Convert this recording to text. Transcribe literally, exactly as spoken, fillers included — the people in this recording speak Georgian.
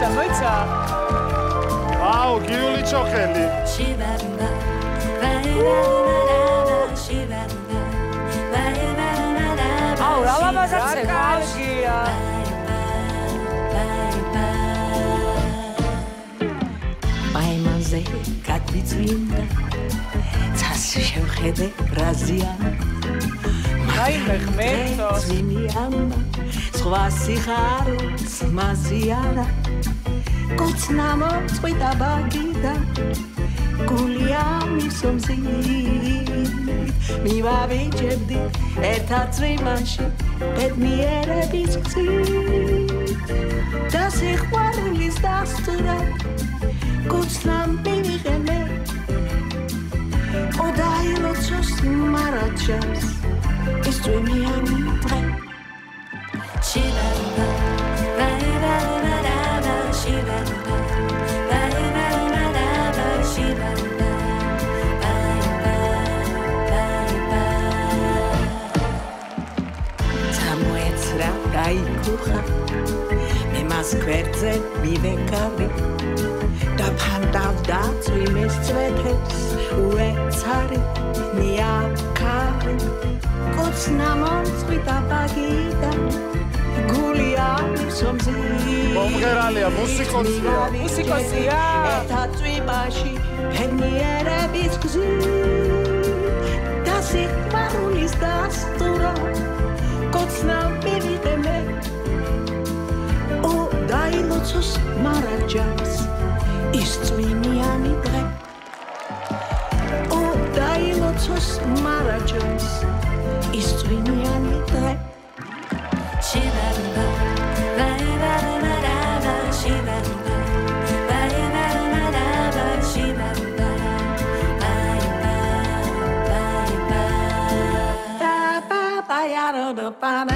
მოიცა, მოიცა. აუ, გიული ჩოხელი. აუ, რა ლამაზად კარგია. მაიმანზე გაგვიწმინდა. ცას შევხედე რაზია. რაიმე ღმერთო. ძვინიანმა სხვა სიხარულს მაზიანა. კოცნა მოწყვიტა ბაგიდან გულია მისომზი მივაბიჯებდი ერთად წვიმაში ბედნიერების გზით და სიყვარულის დასტურა კოცნამ მივიღე მე ოდაილოცოს მარაჩას ის წვიმიანი დღე ჩილერდა გაიქუხა მე მას გვერდზე მივეკავი და ფანდავდა წვიმის წვეთებს უეცარი მიაქარი კოცნა მომწყვიტა ბაგიდან გულია სომზი მომღერალია მუსიკოსია მუსიკოსია ერთად წვიმაში ბედნიერების გზით და სიყვარულის დასტურა კოცნა მივიღე მე ო დაილოცოს მარაჯანს ის წვიმიანი დღე ო დაილოცოს მარაჯანს ის წვიმიანი დღე ჩილერდა ვაივარანარავა ჩილერდა ვაივარანარავა ჩილერდა Para